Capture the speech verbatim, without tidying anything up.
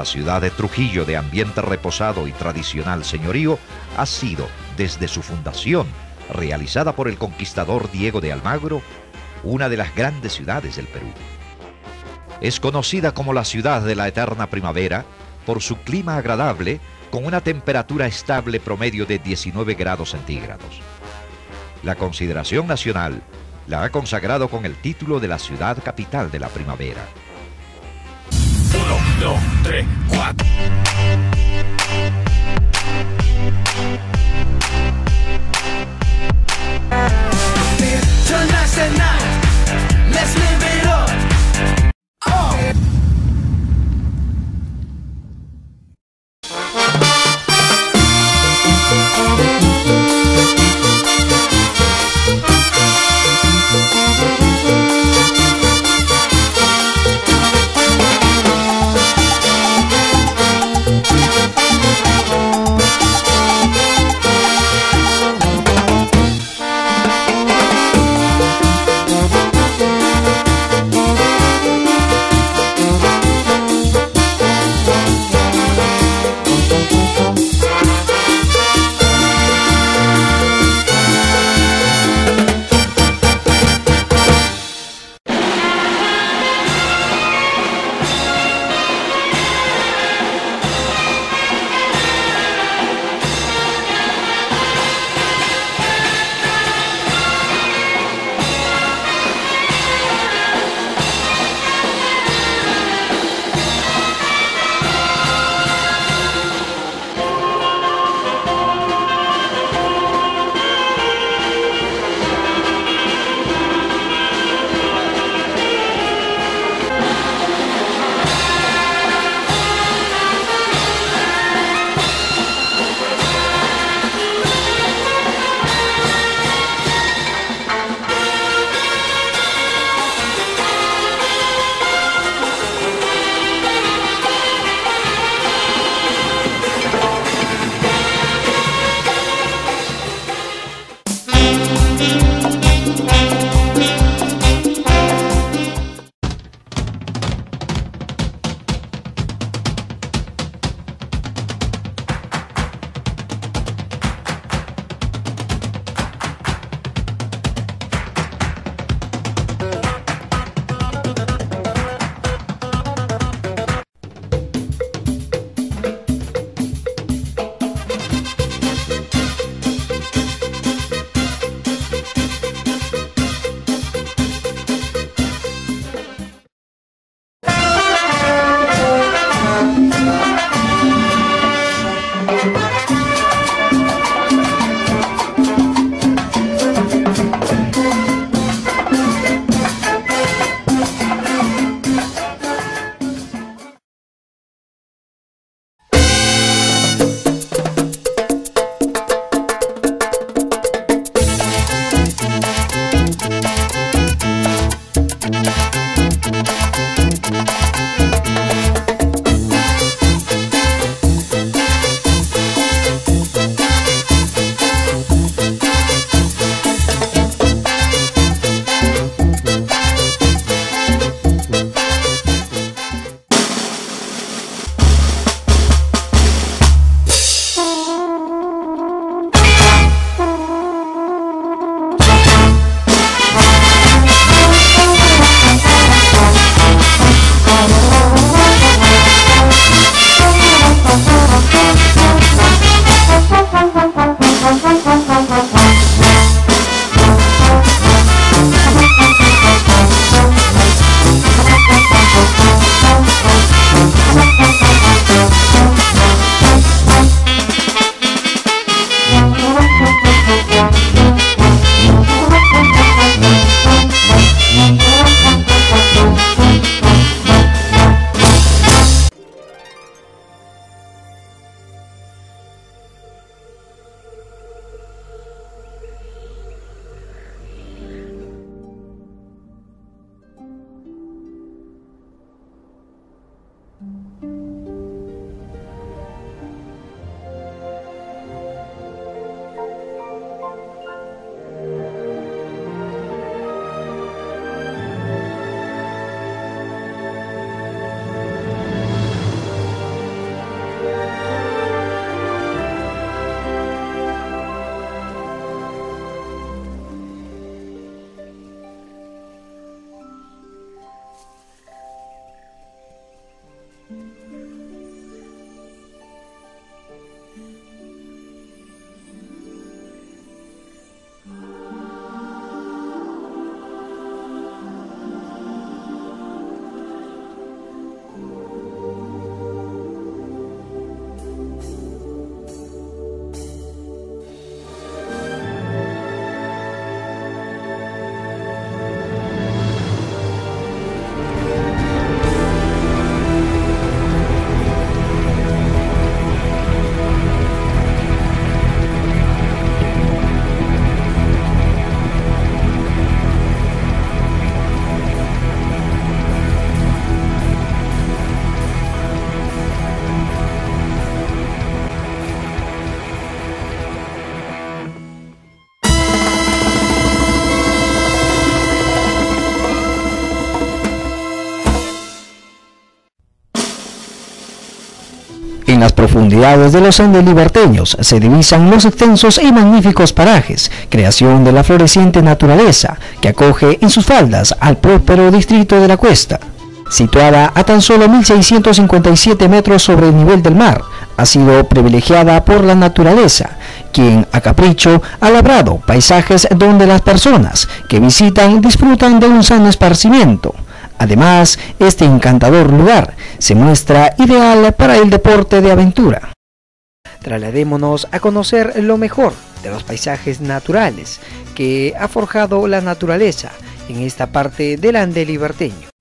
La ciudad de Trujillo, de ambiente reposado y tradicional señorío, ha sido, desde su fundación, realizada por el conquistador Diego de Almagro, una de las grandes ciudades del Perú. Es conocida como la ciudad de la eterna primavera por su clima agradable, con una temperatura estable promedio de diecinueve grados centígrados. La consideración nacional la ha consagrado con el título de la ciudad capital de la primavera. Uno, dos, tres, cuatro. Let's live it up. Oh. En las profundidades de los Andes liberteños se divisan los extensos y magníficos parajes, creación de la floreciente naturaleza que acoge en sus faldas al próspero distrito de La Cuesta. Situada a tan solo mil seiscientos cincuenta y siete metros sobre el nivel del mar, ha sido privilegiada por la naturaleza, quien a capricho ha labrado paisajes donde las personas que visitan disfrutan de un sano esparcimiento. Además, este encantador lugar se muestra ideal para el deporte de aventura. Trasladémonos a conocer lo mejor de los paisajes naturales que ha forjado la naturaleza en esta parte del Ande liberteño.